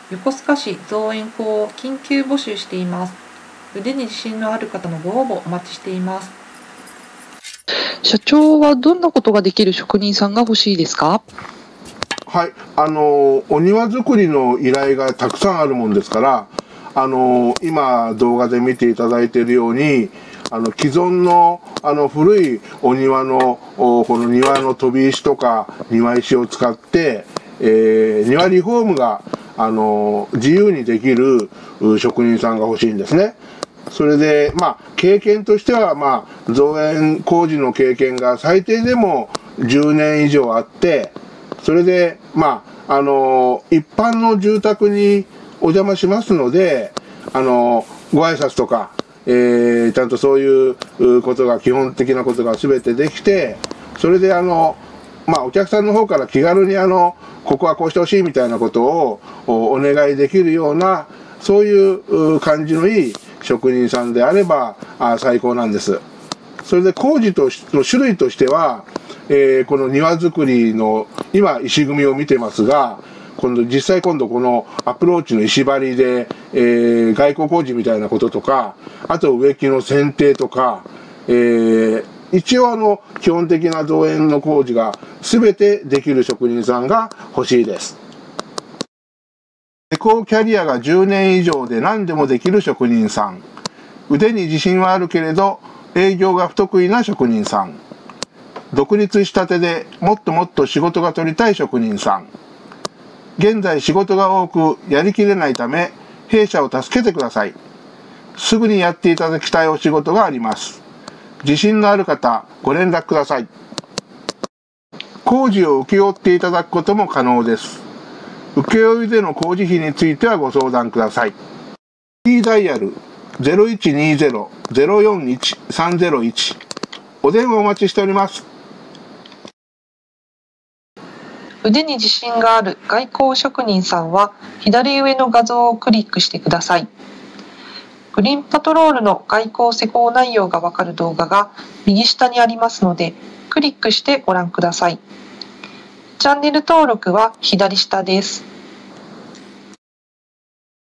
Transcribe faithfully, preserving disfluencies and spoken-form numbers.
横須賀市造園工を緊急募集しています。腕に自信のある方のご応募お待ちしています。 社長はどんなことができる職人さんが欲しいですか？ はい、あのお庭作りの依頼がたくさんあるもんですから、あの今動画で見ていただいているように、あの既存のあの古いお庭のこの庭の飛び石とか庭石を使って、えー、庭リフォームがあの自由にできる職人さんが欲しいんですね。それで、まあ、経験としては、まあ、造園工事の経験が最低でもじゅうねん以上あって、それで、まあ、あの、一般の住宅にお邪魔しますので、あの、ご挨拶とか、えー、ちゃんとそういうことが、基本的なことが全てできて、それで、あの、まあ、お客さんの方から気軽に、あの、ここはこうしてほしいみたいなことをお願いできるような、そういう感じのいい職人さんであればあ最高なんです。それで工事との種類としては、えー、この庭作りの今石組みを見てますが、今度実際今度このアプローチの石張りで、えー、外構工事みたいなこととか、あと植木の剪定とか、えー、一応あの基本的な造園の工事が全てできる職人さんが欲しいです。施工キャリアがじゅうねん以上で何でもできる職人さん。腕に自信はあるけれど営業が不得意な職人さん。独立したてでもっともっと仕事が取りたい職人さん。現在仕事が多くやりきれないため弊社を助けてください。すぐにやっていただきたいお仕事があります。自信のある方ご連絡ください。工事を請け負っていただくことも可能です。請負での工事費についてはご相談ください。フリーダイヤル ゼロいちにゼロ ゼロよんいち さんゼロいち お電話お待ちしております。 腕に自信がある外構職人さんは左上の画像をクリックしてください。グリーンパトロールの外構施工内容がわかる動画が右下にありますので、クリックしてご覧ください。チャンネル登録は左下です。